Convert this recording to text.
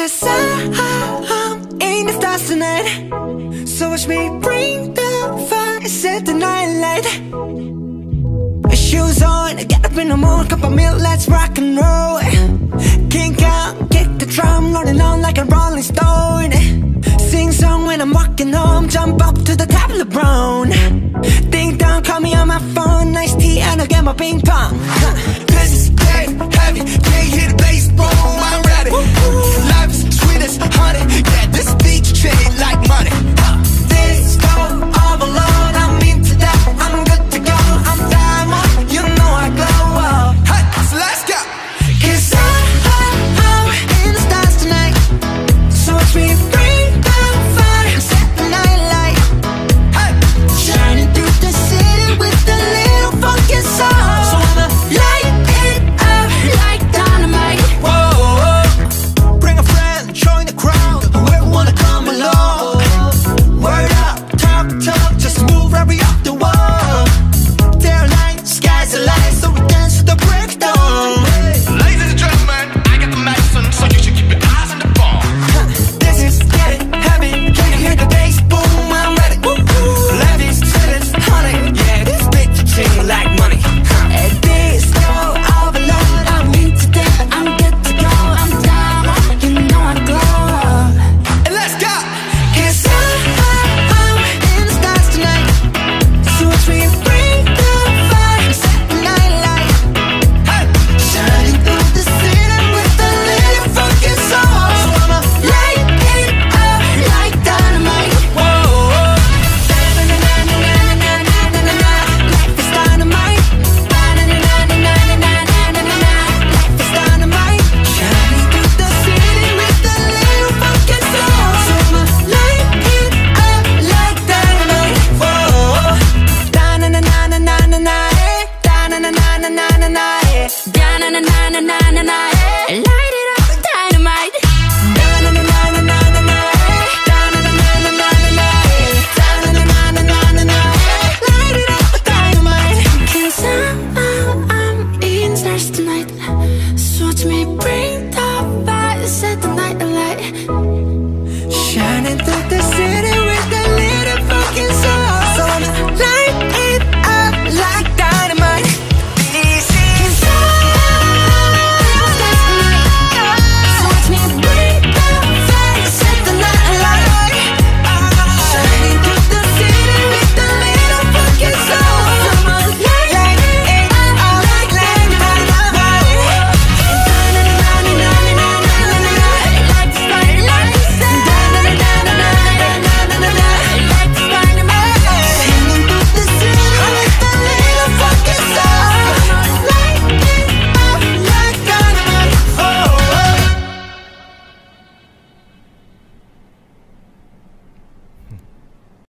'cause I'm in the stars tonight. So watch me bring the fire, set the night light. Shoes on, get up in the morning, cup of milk, let's rock and roll. Kink out, kick the drum, rolling on like a rolling stone. Sing song when I'm walking home, jump up to the top of the brown. Ding dong, call me on my phone, nice tea and I'll get my ping pong. This is dead heavy, can't hear the bass boom, I'm ready. Life is sweet as honey, yeah, this beach chain.